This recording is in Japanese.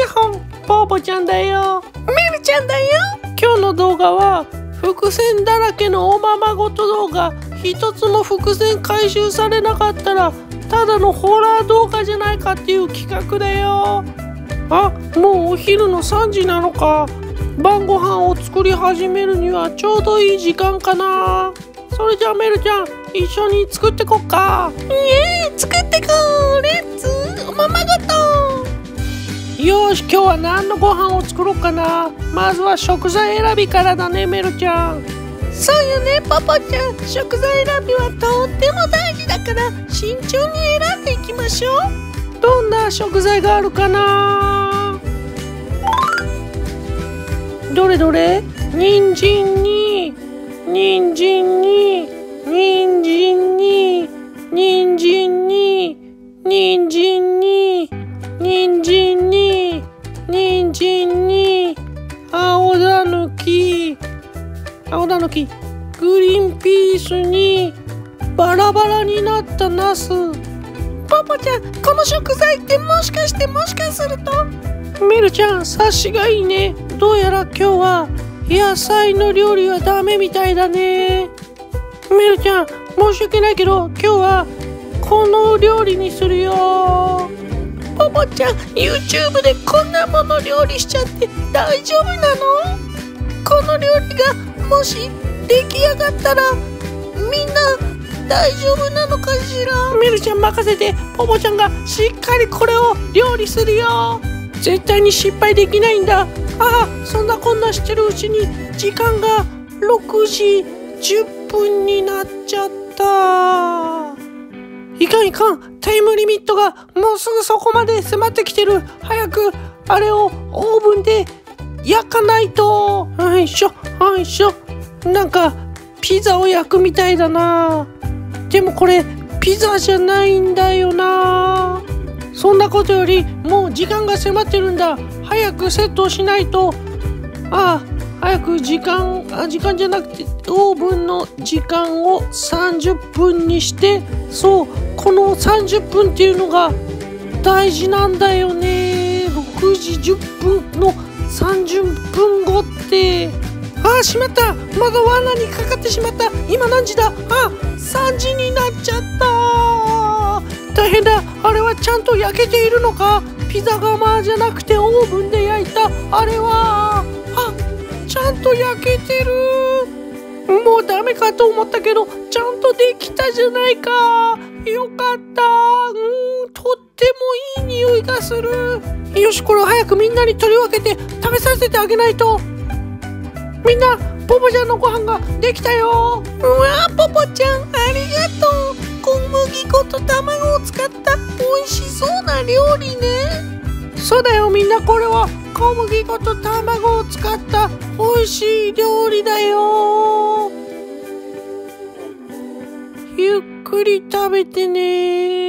やほん、ポーポちゃんだよ。 メルちゃんだよ。 今日の動画は伏線だらけのおままごと動画。一つも伏線回収されなかったらただのホラー動画じゃないかっていう企画だよ。あ、もうお昼の3時なのか。晩ご飯を作り始めるにはちょうどいい時間かな。それじゃあメルちゃん、一緒に作ってこっか。 作ってこう。レッツおままごと。 よし、今日は何のご飯を作ろうかな。まずは食材選びからだね、メルちゃん。 そうよね、ポポちゃん。食材選びはとっても大事だから慎重に選んでいきましょう。 どんな食材があるかな。どれどれ。人参に人参に人参に人参に人参に人参に人参に青田抜きグリーンピースにバラバラになったナス。 ポポちゃん、この食材ってもしかすると。 メルちゃん、察しがいいね。どうやら今日は野菜の料理はダメみたいだね。メルちゃん、申し訳ないけど今日はこの料理にするよ。 ポポちゃん、 YouTube でこんなもの料理しちゃって大丈夫なの？この料理がもし出来上がったらみんな大丈夫なのかしら。 メルちゃん任せて。ポポちゃんがしっかりこれを料理するよ。絶対に失敗できないんだ。ああ、そんなこんなしてるうちに時間が6時10分になっちゃった。いかん、タイムリミットがもうすぐそこまで迫ってきてる。早くあれをオーブンで焼かないと。よいしょ。なんかピザを焼くみたいだな。でもこれピザじゃないんだよな。そんなことよりもう時間が迫ってるんだ。早くセットをしないと。早く時間じゃなくてオーブンの時間を30分にして、そうこの30分っていうのが大事なんだよね。6時10分の30分後って。しまった。まだ罠にかかってしまった。今何時だ。3時になっちゃった。大変だ。あれはちゃんと焼けているのか。ピザ窯じゃなくてオーブンで焼いたあれはちゃんと焼けてる。もうダメかと思ったけどちゃんとできたじゃないか。よかった。とってもいい匂いがする。よし、これを早くみんなに取り分けて食べさせてあげないと。みんな、ポポちゃんのご飯ができたよ。 ポポちゃん、ありがとう。小麦粉と卵を使った美味しそうな料理ね。 そうだよ、みんな、これは小麦粉と卵を使った美味しい料理だよ。ゆっくり食べてね。